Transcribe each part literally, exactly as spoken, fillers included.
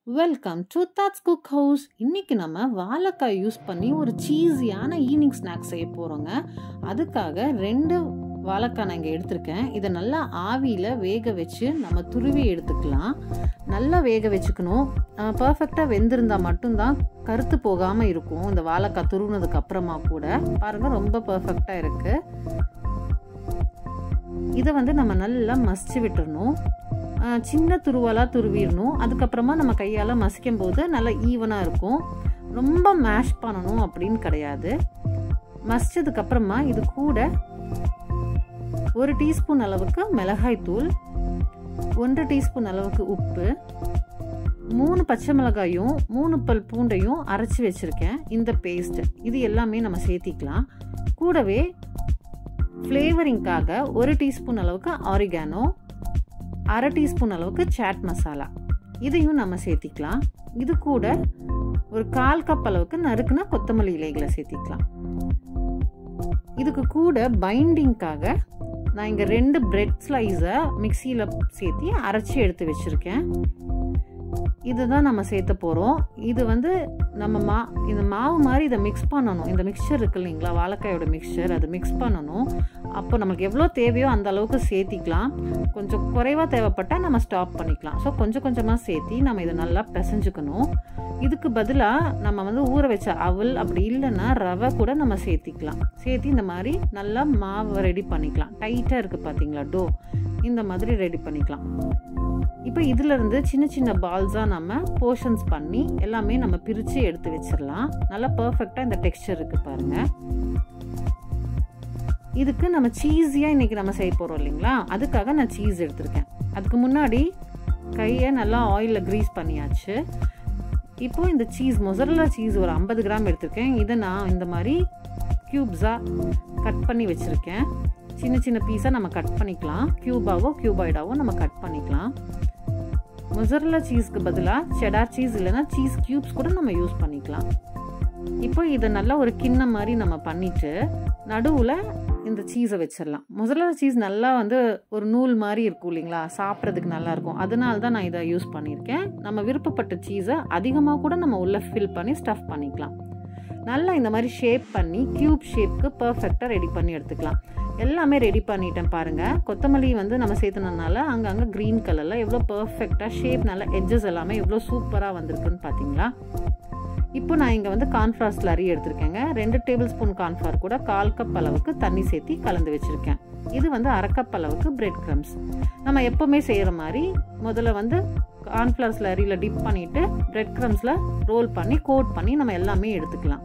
Welcome to thoughts cook house. இன்னைக்கு நம்ம வாழைக்காய் யூஸ் பண்ணி ஒரு சீஸியான ஈவினிங் ஸ்நாக்ஸ் செய்ய போகிறோங்க. அதுக்காக ரெண்டு வாழைக்காய் நான் இங்கே எடுத்திருக்கேன். இதை நல்லா ஆவியில் வேக வச்சு நம்ம துருவி எடுத்துக்கலாம். நல்லா வேக வச்சுக்கணும். பர்ஃபெக்டாக வெந்திருந்தால் மட்டும்தான் கருத்து போகாமல் இருக்கும். இந்த வாழைக்காய் துருவினதுக்கு அப்புறமா கூட பாருங்கள், ரொம்ப பர்ஃபெக்டாக இருக்குது. இதை வந்து நம்ம நல்லா மசிச்சு விட்டுறணும். சின்ன துருவலாக துருவிடணும். அதுக்கப்புறமா நம்ம கையால் மசிக்கும் போது நல்லா ஈவனாக இருக்கும். ரொம்ப மேஷ் பண்ணணும் அப்படின்னு கிடையாது. மசிச்சதுக்கப்புறமா இது கூட ஒரு டீஸ்பூன் அளவுக்கு மிளகாய் தூள், ஒன்றரை டீஸ்பூன் அளவுக்கு உப்பு, மூணு பச்சை மிளகாயும் மூணு பல் பூண்டையும் அரைச்சி வச்சுருக்கேன். இந்த பேஸ்ட் இது எல்லாமே நம்ம சேர்த்திக்கலாம். கூடவே ஃப்ளேவரிங்காக ஒரு டீஸ்பூன் அளவுக்கு ஆரிகானோ, அரை டீஸ்பூன் அளவுக்கு சாட் மசாலா இதையும் நம்ம சேர்த்திக்கலாம். இது கூட ஒரு கால் கப் அளவுக்கு நறுக்குனா கொத்தமல்லி இலைகளை சேர்த்திக்கலாம். இதுக்கு கூட பைண்டிங்காக நான் இங்கே ரெண்டு பிரெட் ஸ்லைஸை மிக்சியில் சேர்த்தி அரைச்சி எடுத்து வச்சுருக்கேன். இதுதான் நம்ம சேர்த்த போகிறோம். இது வந்து நம்ம மா இந்த மாவு மாதிரி இதை மிக்ஸ் பண்ணணும். இந்த மிக்சர் இருக்கு இல்லைங்களா, வாழைக்காயோட மிக்சர், அதை மிக்ஸ் பண்ணணும். அப்போ நமக்கு எவ்வளோ தேவையோ அந்த அளவுக்கு சேர்த்திக்கலாம். கொஞ்சம் குறைவாக தேவைப்பட்டால் நம்ம ஸ்டாப் பண்ணிக்கலாம். ஸோ கொஞ்சம் கொஞ்சமாக சேர்த்தி நம்ம இதை நல்லா பிசைஞ்சுக்கணும். இதுக்கு பதிலாக நம்ம வந்து ஊற வச்ச அவல் அப்படி இல்லைன்னா ரவை கூட நம்ம சேர்த்திக்கலாம். சேர்த்தி இந்த மாதிரி நல்லா மாவை ரெடி பண்ணிக்கலாம். டைட்டாக இருக்குது பார்த்தீங்களா டோ, இந்த மாதிரி ரெடி பண்ணிக்கலாம். இப்போ இதிலிருந்து சின்ன சின்ன பால்ஸாக நம்ம போர்ஷன்ஸ் பண்ணி எல்லாமே நம்ம பிரித்து எடுத்து வச்சிடலாம். நல்லா பர்ஃபெக்டாக இந்த டெக்ஸ்சர் இருக்குது பாருங்கள். இதுக்கு நம்ம சீஸியாக இன்றைக்கி நம்ம செய்ய போகிறோம் இல்லைங்களா, அதுக்காக நான் சீஸ் எடுத்திருக்கேன். அதுக்கு முன்னாடி கையை நல்லா ஆயிலில் க்ரீஸ் பண்ணியாச்சு. இப்போது இந்த சீஸ் மொசரல்லா சீஸ் ஒரு ஐம்பது கிராம் எடுத்திருக்கேன். இதை நான் இந்த மாதிரி க்யூப்ஸாக கட் பண்ணி வச்சுருக்கேன். சின்ன சின்ன பீஸாக நம்ம கட் பண்ணிக்கலாம். க்யூபாவோ க்யூபாய்டாவோ நம்ம கட் பண்ணிக்கலாம். மொசரல்லா சீஸ்க்கு பதிலாக செடார் சீஸ் இல்லைன்னா சீஸ் க்யூப்ஸ் கூட நம்ம யூஸ் பண்ணிக்கலாம். இப்போ இதை நல்லா ஒரு கிண்ணம் மாதிரி நம்ம பண்ணிவிட்டு நடுவில் இந்த சீஸை வச்சிடலாம். மொசரல்லா சீஸ் நல்லா வந்து ஒரு நூல் மாதிரி இருக்கும் இல்லைங்களா, சாப்பிட்றதுக்கு நல்லாயிருக்கும். அதனால தான் நான் இதை யூஸ் பண்ணியிருக்கேன். நம்ம விருப்பப்பட்ட சீஸை அதிகமாக கூட நம்ம உள்ளே ஃபில் பண்ணி ஸ்டஃப் பண்ணிக்கலாம். நல்லா இந்த மாதிரி ஷேப் பண்ணி க்யூப் ஷேப்க்கு பர்ஃபெக்டாக ரெடி பண்ணி எடுத்துக்கலாம். எல்லாமே ரெடி பண்ணிட்டேன் பாருங்கள். கொத்தமல்லி வந்து நம்ம சேர்த்துனதுனால அங்கங்கே க்ரீன் கலரில் எவ்வளோ பர்ஃபெக்டாக ஷேப், நல்லா எட்ஜஸ் எல்லாமே எவ்வளோ சூப்பராக வந்திருக்குன்னு பார்த்தீங்களா. இப்போ நான் இங்கே வந்து கார்ன்ஃப்ளவர் ஸ்லரி எடுத்திருக்கேங்க. ரெண்டு டேபிள் ஸ்பூன் கார்ன்ஃப்ளவர் கூட கால் கப் அளவுக்கு தண்ணி சேர்த்தி கலந்து வச்சுருக்கேன். இது வந்து அரை கப் அளவுக்கு பிரெட் க்ரம்ஸ். நம்ம எப்போவுமே செய்கிற மாதிரி முதல்ல வந்து கார்ன்ஃப்ளவர் ஸ்லரியில் டிப் பண்ணிவிட்டு பிரெட் க்ரம்ஸில் ரோல் பண்ணி கோட் பண்ணி நம்ம எல்லாமே எடுத்துக்கலாம்.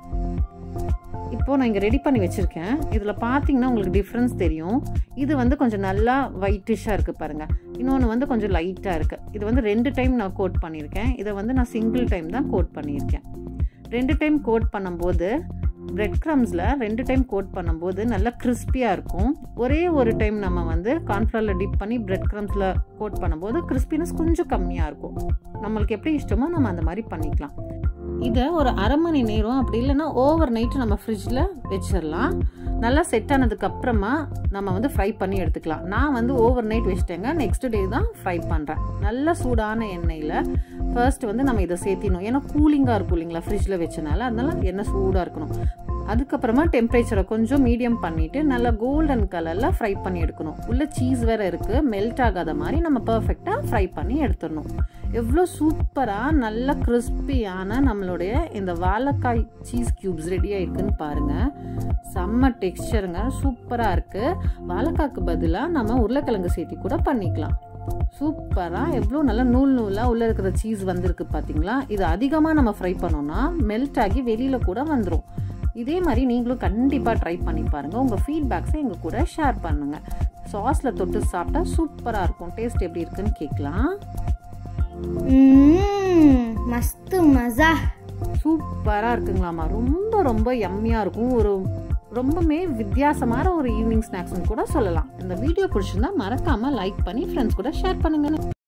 இப்போது நான் இங்கே ரெடி பண்ணி வச்சுருக்கேன். இதில் பார்த்தீங்கன்னா உங்களுக்கு டிஃப்ரென்ஸ் தெரியும். இது வந்து கொஞ்சம் நல்லா ஒயிட்டிஷாக இருக்குது பாருங்கள். இன்னொன்று வந்து கொஞ்சம் லைட்டாக இருக்குது. இது வந்து ரெண்டு டைம் நான் கோட் பண்ணியிருக்கேன். இதை வந்து நான் சிங்கிள் டைம் தான் கோட் பண்ணியிருக்கேன். ரெண்டு டைம் கோட் பண்ணும்போது பிரெட் க்ரம்ஸில் ரெண்டு டைம் கோட் பண்ணும்போது நல்லா கிறிஸ்பியாக இருக்கும். ஒரே ஒரு டைம் நம்ம வந்து கார்ன்ஃப்ளவரில் டிப் பண்ணி பிரெட் க்ரம்ஸில் கோட் பண்ணும்போது கிறிஸ்பினஸ் கொஞ்சம் கம்மியாக இருக்கும். நம்மளுக்கு எப்படி இஷ்டமோ நம்ம அந்த மாதிரி பண்ணிக்கலாம். இதை ஒரு அரை மணி நேரம் அப்படி இல்லைன்னா ஓவர் நைட்டு நம்ம ஃப்ரிட்ஜில் வச்சிடலாம். நல்லா செட் ஆனதுக்கு அப்புறமா நம்ம வந்து ஃப்ரை பண்ணி எடுத்துக்கலாம். நான் வந்து ஓவர் நைட் வச்சுட்டேங்க. நெக்ஸ்ட் டே தான் ஃப்ரை பண்ணுறேன். நல்ல சூடான எண்ணெயில் ஃபர்ஸ்ட் வந்து நம்ம இதை சேர்த்திடணும். ஏன்னா கூலிங்காக இருக்கும் இல்லைங்களா ஃப்ரிட்ஜில் வச்சனால, அதனால எண்ணெய் சூடாக இருக்கணும். அதுக்கப்புறமா டெம்பரேச்சரை கொஞ்சம் மீடியம் பண்ணிவிட்டு நல்லா கோல்டன் கலரில் ஃப்ரை பண்ணி எடுக்கணும். உள்ள சீஸ் வேறு இருக்குது, மெல்ட் ஆகாத மாதிரி நம்ம பர்ஃபெக்டாக ஃப்ரை பண்ணி எடுத்துடணும். எவ்வளோ சூப்பராக நல்ல கிறிஸ்பியான நம்மளுடைய இந்த வாழைக்காய் சீஸ் க்யூப்ஸ் ரெடி ஆகிருக்குன்னு பாருங்கள். செம்ம டெக்ஸ்சருங்க, சூப்பராக இருக்குது. வாழைக்காய்க்கு பதிலாக நம்ம உருளைக்கிழங்கு சேர்த்தி கூட பண்ணிக்கலாம். சூப்பராக எவ்வளோ நல்லா நூல் நூலாக உள்ளே இருக்கிற சீஸ் வந்திருக்கு பார்த்தீங்களா. இது அதிகமாக நம்ம ஃப்ரை பண்ணோன்னா மெல்ட் ஆகி வெளியில் கூட வந்துடும். இதே மாதிரி நீங்களும் கண்டிப்பாக ட்ரை பண்ணி பாருங்கள். உங்கள் ஃபீட்பேக்ஸை எங்கள் கூட ஷேர் பண்ணுங்கள். சாஸில் தொட்டு சாப்பிட்டா சூப்பராக இருக்கும். டேஸ்ட் எப்படி இருக்குன்னு கேட்கலாம். மஸ்து மஸா, சூப்பராக இருக்குங்களாம்மா. ரொம்ப ரொம்ப யம்மியாக இருக்கும். ஒரு ரொம்பவே வித்தியாசமான ஒரு ஈவினிங் ஸ்நாக்ஸ்னு கூட சொல்லலாம். இந்த வீடியோ பிடிச்சிருந்தா மறக்காமல் லைக் பண்ணி ஃப்ரெண்ட்ஸ் கூட ஷேர் பண்ணுங்க.